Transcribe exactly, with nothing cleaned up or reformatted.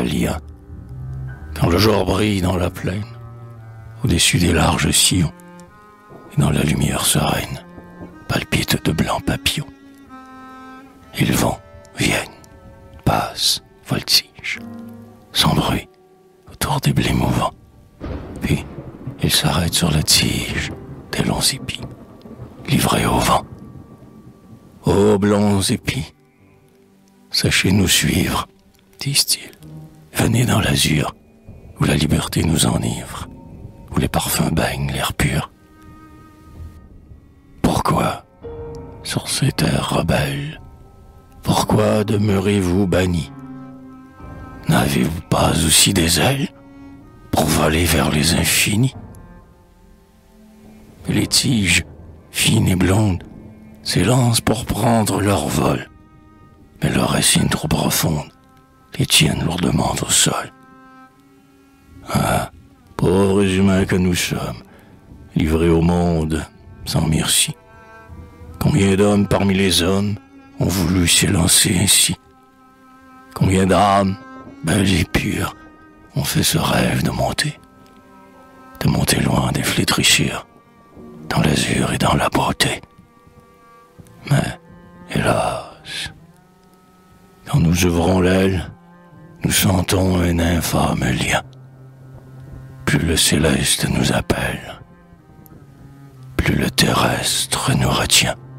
lien. Quand le jour brille dans la plaine, au-dessus des larges sillons, et dans la lumière sereine, palpitent de blancs papillons. Ils vont, viennent, passent, voltigent, sans bruit, autour des blés mouvants. Puis, ils s'arrêtent sur la tige des longs épis, livrés au vent. Ô blonds épis, sachez nous suivre, disent-ils. Venez dans l'azur, où la liberté nous enivre, où les parfums baignent l'air pur. Pourquoi, sur ces terres rebelles, pourquoi demeurez-vous bannis? N'avez-vous pas aussi des ailes pour voler vers les infinis? Les tiges, fines et blondes, s'élancent pour prendre leur vol, mais leurs racines trop profondes les tiennent lourdement au sol. Ah, pauvres humains que nous sommes, livrés au monde sans merci. Combien d'hommes parmi les hommes ont voulu s'élancer ainsi? Combien d'âmes, belles et pures, ont fait ce rêve de monter, de monter loin des flétrissures, dans l'azur et dans la beauté. Mais, hélas, quand nous ouvrons l'aile, nous sentons un infâme lien. Plus le céleste nous appelle, plus le terrestre nous retient.